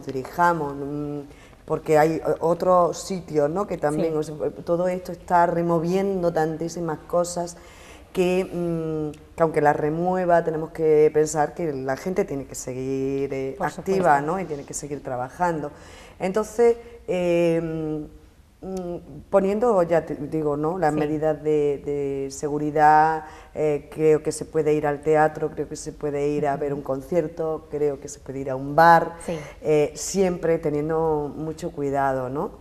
dirijamos, porque hay otros sitios, ¿no? Que también, o sea, todo esto está removiendo tantísimas cosas que aunque las remueva, tenemos que pensar que la gente tiene que seguir activa, ¿no? Y tiene que seguir trabajando. Entonces, poniendo, ya te digo, ¿no? Las medidas de seguridad, creo que se puede ir al teatro, creo que se puede ir a ver un concierto, creo que se puede ir a un bar, siempre teniendo mucho cuidado, ¿no?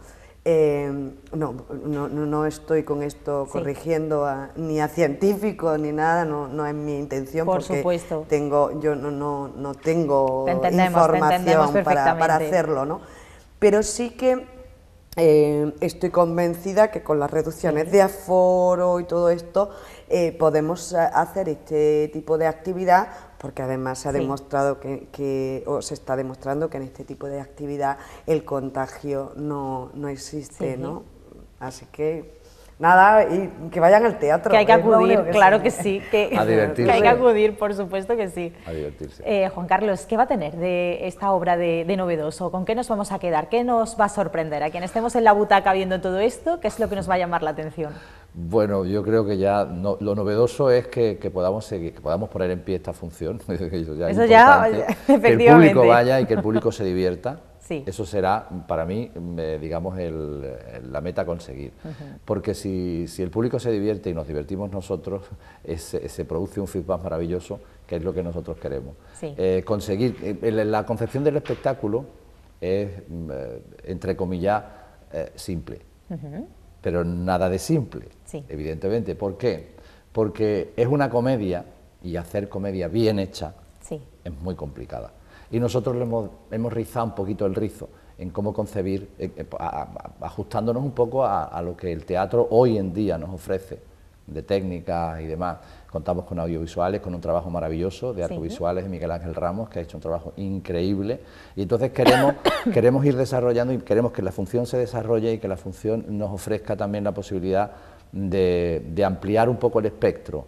No estoy con esto corrigiendo ni a científicos ni nada, no es mi intención, por porque supuesto. yo no tengo información para hacerlo, ¿no? Pero sí que estoy convencida que con las reducciones de aforo y todo esto podemos hacer este tipo de actividad, porque además se ha demostrado o se está demostrando que en este tipo de actividad el contagio no existe, ¿no? Así que nada, y que vayan al teatro. Que hay que acudir, claro que sí, a divertirse. Que hay que acudir, por supuesto que sí. A divertirse. Juan Carlos, ¿qué va a tener de esta obra de novedoso? ¿Con qué nos vamos a quedar? ¿Qué nos va a sorprender? A quien estemos en la butaca viendo todo esto, ¿qué es lo que nos va a llamar la atención? Bueno, yo creo que ya lo novedoso es que podamos seguir, que podamos poner en pie esta función. Eso ya, efectivamente. Que el público vaya y que el público se divierta. Sí. Eso será, para mí, digamos, la meta a conseguir. Porque si el público se divierte y nos divertimos nosotros, se produce un feedback maravilloso, que es lo que nosotros queremos. Sí. Conseguir, la concepción del espectáculo es, entre comillas, simple. Pero nada de simple, evidentemente. ¿Por qué? Porque es una comedia, y hacer comedia bien hecha es muy complicada. Y nosotros hemos rizado un poquito el rizo en cómo concebir, ajustándonos un poco a lo que el teatro hoy en día nos ofrece, de técnicas y demás. Contamos con audiovisuales, con un trabajo maravilloso de artes visuales de Miguel Ángel Ramos, que ha hecho un trabajo increíble, y entonces queremos ir desarrollando y queremos que la función se desarrolle y que la función nos ofrezca también la posibilidad de ampliar un poco el espectro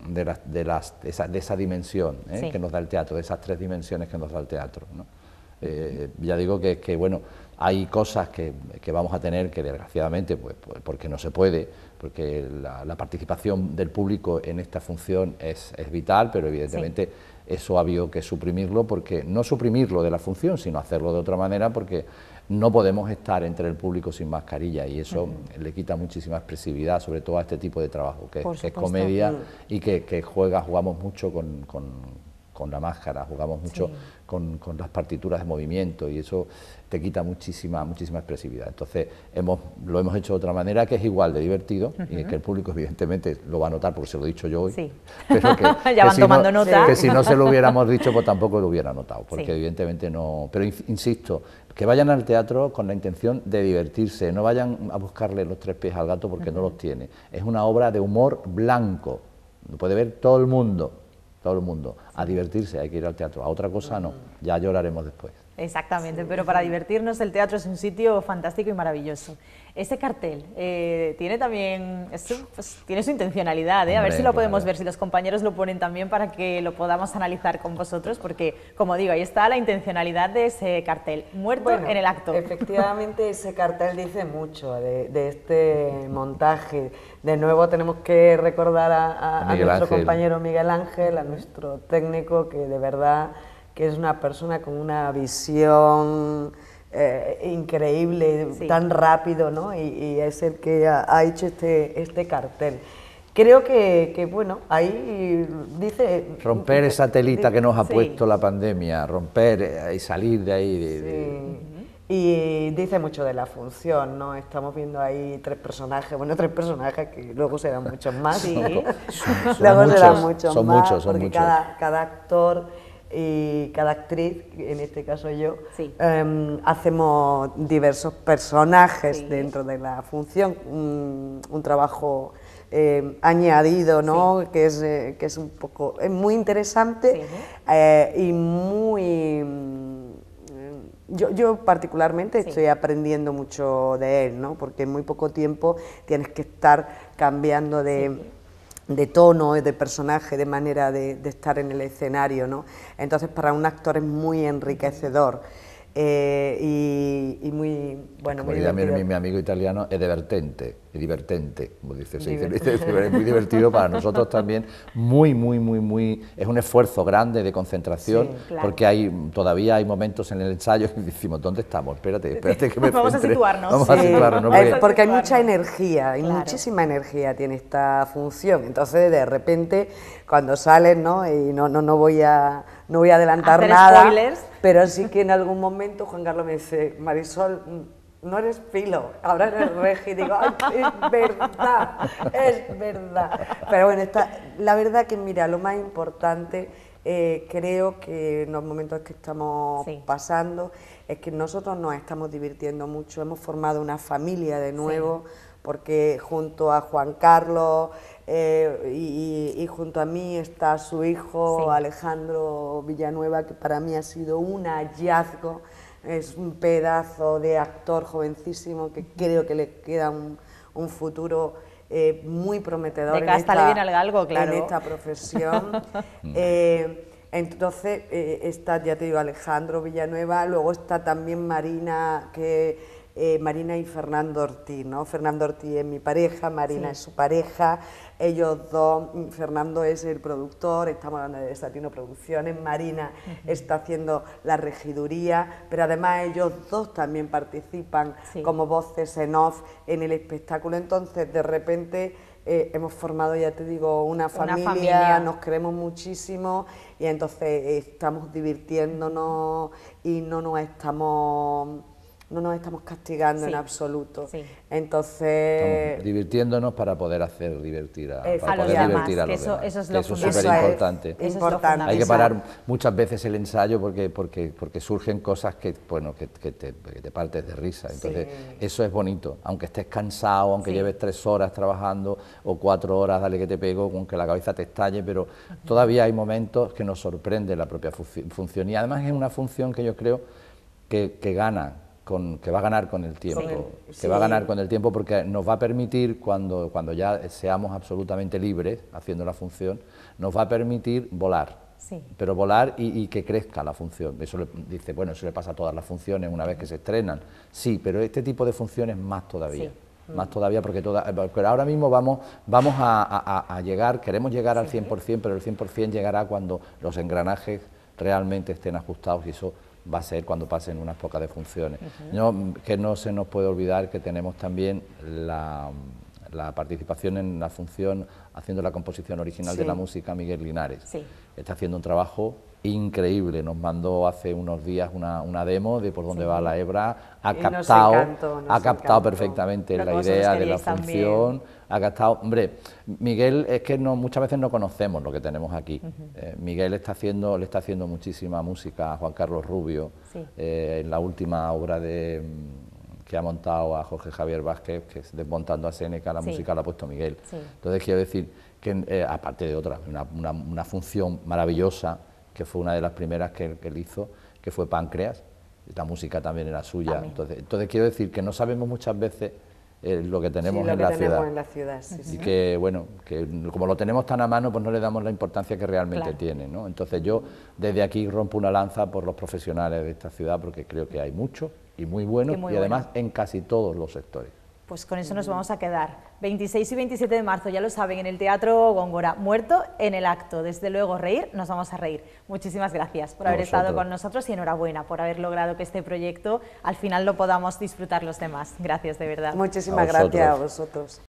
de esa dimensión que nos da el teatro, de esas tres dimensiones que nos da el teatro, ¿no? Ya digo que bueno, hay cosas que vamos a tener que desgraciadamente, pues porque no se puede, porque la participación del público en esta función es vital, pero evidentemente eso ha habido que suprimirlo, porque no suprimirlo de la función, sino hacerlo de otra manera, porque no podemos estar entre el público sin mascarilla, y eso le quita muchísima expresividad, sobre todo a este tipo de trabajo, que es comedia y que jugamos mucho con la máscara, jugamos mucho con las partituras de movimiento, y eso te quita muchísima expresividad. Entonces lo hemos hecho de otra manera, que es igual de divertido, y que el público evidentemente lo va a notar, porque se lo he dicho yo hoy, pero ya van tomando nota. Que si no se lo hubiéramos dicho, pues tampoco lo hubiera notado, porque evidentemente no. Pero insisto, que vayan al teatro con la intención de divertirse, no vayan a buscarle los tres pies al gato, porque no los tiene. Es una obra de humor blanco, lo puede ver todo el mundo, a divertirse. Hay que ir al teatro, a otra cosa no, ya lloraremos después. Exactamente, pero para divertirnos el teatro es un sitio fantástico y maravilloso. Ese cartel tiene también, tiene su intencionalidad, a ver si lo podemos ver, si los compañeros lo ponen también para que lo podamos analizar con vosotros, porque, como digo, ahí está la intencionalidad de ese cartel, muerto en el acto. Efectivamente, ese cartel dice mucho de este montaje. De nuevo tenemos que recordar a nuestro compañero Miguel Ángel, a nuestro técnico, que de verdad que es una persona con una visión increíble, tan rápido, ¿no? Y es el que ha hecho este cartel. Creo que bueno, ahí dice... Romper esa telita que nos ha puesto la pandemia, romper y salir de ahí. Y dice mucho de la función, ¿no? Estamos viendo ahí tres personajes que luego serán muchos más. Son muchos. Porque cada actor y cada actriz, en este caso yo, hacemos diversos personajes dentro de la función, un trabajo añadido, ¿no? Que es un poco, es muy interesante y muy... Yo particularmente estoy aprendiendo mucho de él, ¿no? Porque en muy poco tiempo tienes que estar cambiando de tono, de personaje, de manera de estar en el escenario, ¿no? Entonces para un actor es muy enriquecedor. y muy, bueno, muy divertido. Mi amigo italiano es divertente, como dice, es muy divertido para nosotros también, es un esfuerzo grande de concentración, sí, claro, porque todavía hay momentos en el ensayo que decimos, ¿dónde estamos? Espérate que me vamos a situarnos. Vamos a situarnos, ¿no? Porque hay mucha energía, hay muchísima energía tiene esta función, entonces de repente cuando salen, ¿no? Y no voy a adelantar nada, spoilers, pero sí que en algún momento Juan Carlos me dice, Marisol, no eres Filo, ahora eres Regi, digo, ay, es verdad. Pero bueno, la verdad que mira, lo más importante, creo que en los momentos que estamos pasando, es que nosotros nos estamos divirtiendo mucho, hemos formado una familia de nuevo, porque junto a Juan Carlos y junto a mí está su hijo Alejandro Villanueva, que para mí ha sido un hallazgo. Es un pedazo de actor jovencísimo que creo que le queda un futuro muy prometedor en esta profesión. Entonces está, ya te digo, Alejandro Villanueva, luego está también Marina, Marina y Fernando Ortiz, ¿no? Fernando Ortiz es mi pareja, Marina es su pareja, ellos dos, Fernando es el productor, estamos hablando de Desatino Producciones, Marina está haciendo la regiduría, pero además ellos dos también participan como voces en off en el espectáculo, entonces de repente hemos formado, ya te digo, una familia, nos queremos muchísimo y entonces estamos divirtiéndonos y no nos estamos castigando en absoluto. Entonces... Estamos divirtiéndonos para poder hacer divertir a los demás. Eso es súper importante. Hay que parar muchas veces el ensayo porque surgen cosas que te partes de risa. Entonces, eso es bonito. Aunque estés cansado, aunque lleves 3 horas trabajando o 4 horas, dale que te pego, con que la cabeza te estalle, pero todavía hay momentos que nos sorprende la propia función. Y además es una función que yo creo que va a ganar con el tiempo, va a ganar con el tiempo porque nos va a permitir, cuando ya seamos absolutamente libres haciendo la función, nos va a permitir volar, pero volar y que crezca la función. Eso eso le pasa a todas las funciones una vez que se estrenan, sí, pero este tipo de funciones más todavía. Más todavía porque ahora mismo vamos a llegar, queremos llegar al 100%, pero el 100% llegará cuando los engranajes realmente estén ajustados y eso va a ser cuando pasen unas pocas de funciones. Que no se nos puede olvidar que tenemos también la participación en la función, haciendo la composición original de la música, Miguel Linares. Está haciendo un trabajo increíble, nos mandó hace unos días una demo de por dónde va la hebra, ha captado perfectamente la idea de la función, ha captado, hombre, Miguel es que muchas veces no conocemos lo que tenemos aquí, Miguel le está haciendo muchísima música a Juan Carlos Rubio, en la última obra que ha montado a Jorge Javier Vázquez, que es Desmontando a Séneca, la música la ha puesto Miguel. Entonces quiero decir que, aparte de otra, una función maravillosa, que fue una de las primeras que él hizo, que fue Páncreas, la música también era suya. Entonces quiero decir que no sabemos muchas veces lo que tenemos en la ciudad. Y que, bueno, que como lo tenemos tan a mano, pues no le damos la importancia que realmente tiene, ¿no? Entonces yo desde aquí rompo una lanza por los profesionales de esta ciudad, porque creo que hay muchos y muy buenos, y además en casi todos los sectores. Pues con eso nos vamos a quedar. 26 y 27 de marzo, ya lo saben, en el Teatro Góngora, muerto en el acto. Desde luego, reír, nos vamos a reír. Muchísimas gracias por haber estado con nosotros y enhorabuena por haber logrado que este proyecto al final lo podamos disfrutar los demás. Gracias, de verdad. Muchísimas gracias a vosotros.